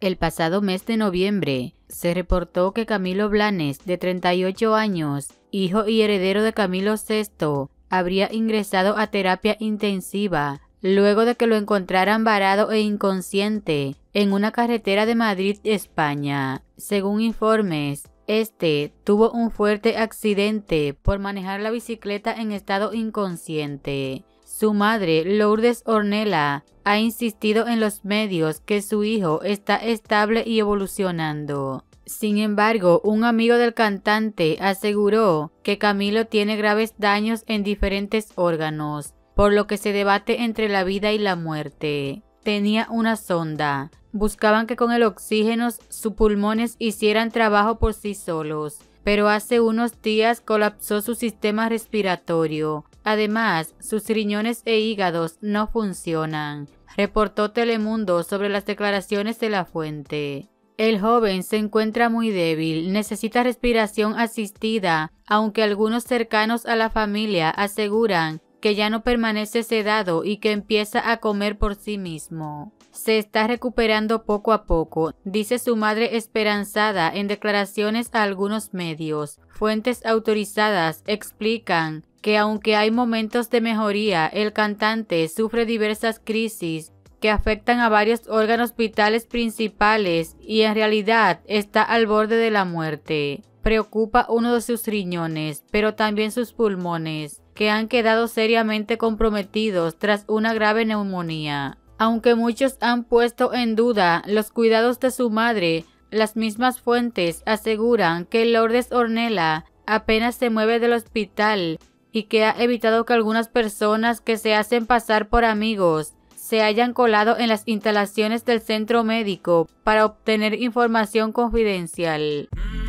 El pasado mes de noviembre, se reportó que Camilo Blanes, de 38 años, hijo y heredero de Camilo VI, habría ingresado a terapia intensiva luego de que lo encontraran varado e inconsciente en una carretera de Madrid, España. Según informes, este tuvo un fuerte accidente por manejar la bicicleta en estado inconsciente. Su madre, Lourdes Ornella, ha insistido en los medios que su hijo está estable y evolucionando. Sin embargo, un amigo del cantante aseguró que Camilo tiene graves daños en diferentes órganos, por lo que se debate entre la vida y la muerte. Tenía una sonda. Buscaban que con el oxígeno sus pulmones hicieran trabajo por sí solos, pero hace unos días colapsó su sistema respiratorio. Además, sus riñones e hígados no funcionan, reportó Telemundo sobre las declaraciones de la fuente. El joven se encuentra muy débil, necesita respiración asistida, aunque algunos cercanos a la familia aseguran que ya no permanece sedado y que empieza a comer por sí mismo. Se está recuperando poco a poco, dice su madre esperanzada en declaraciones a algunos medios. Fuentes autorizadas explican que aunque hay momentos de mejoría, el cantante sufre diversas crisis que afectan a varios órganos vitales principales y en realidad está al borde de la muerte. Preocupa uno de sus riñones, pero también sus pulmones, que han quedado seriamente comprometidos tras una grave neumonía. Aunque muchos han puesto en duda los cuidados de su madre, las mismas fuentes aseguran que Lourdes Ornella apenas se mueve del hospital y que ha evitado que algunas personas que se hacen pasar por amigos se hayan colado en las instalaciones del centro médico para obtener información confidencial.